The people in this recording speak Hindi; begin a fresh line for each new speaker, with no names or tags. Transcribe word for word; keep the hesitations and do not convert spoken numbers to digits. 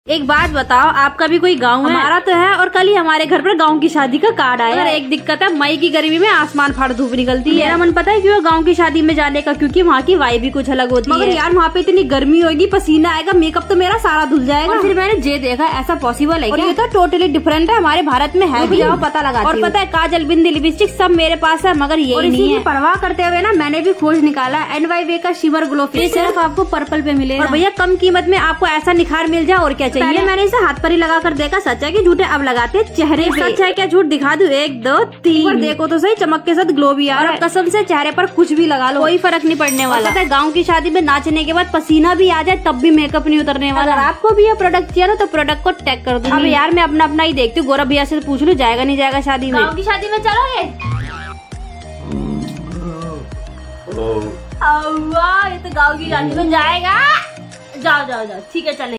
एक बात बताओ, आपका भी कोई गांव है? हमारा तो है। और कल ही हमारे घर पर गांव की शादी का कार्ड आया। एक दिक्कत है, मई की गर्मी में आसमान फाड़ धूप निकलती है। मेरा मन पता है क्यों गांव की शादी में जाने का, क्योंकि वहाँ की वाइब भी कुछ अलग होती है। मगर यार वहाँ पे इतनी गर्मी होगी, पसीना आएगा, मेकअप तो मेरा सारा धुल जाएगा। और फिर मैंने जे देखा, ऐसा पॉसिबल है क्या? ये तो टोटली डिफरेंट है, हमारे भारत में है भी। जाओ पता लगा। और पता है, काजल, बिंदी, लिपस्टिक सब मेरे पास है, मगर ये नहीं है। परवाह करते हुए ना मैंने भी खोज निकाला एन वाई वे का शिमर ग्लो फेस, सिर्फ आपको पर्पल पे मिलेगा। और भैया कम कीमत में आपको ऐसा निखार मिल जाए, और क्या चाहिए। मैंने इसे हाथ पर ही लगा कर देखा, सच है कि झूठे अब लगाते हैं चेहरे पे। सच है क्या झूठ? दिखा दूं? एक दो तीन। और देखो तो सही, चमक के साथ ग्लो भी आ रहा है। कसम से चेहरे पर कुछ भी लगा लो, कोई फर्क नहीं पड़ने वाला। पता है, गांव की शादी में नाचने के बाद पसीना भी आ जाए तब भी मेकअप नहीं उतरने वाला। अगर आपको भी ये प्रोडक्ट चाहिए ना तो प्रोडक्ट को टैग कर दो। अब यार मैं अपना अपना ही देखती हूँ, गौरव भैया से पूछ लूँ जाएगा नहीं जाएगा शादी में। गाँव की शादी में चलोगे? ये तो गाँव की शादी में जाएगा। जाओ जाओ जाओ, ठीक है चले।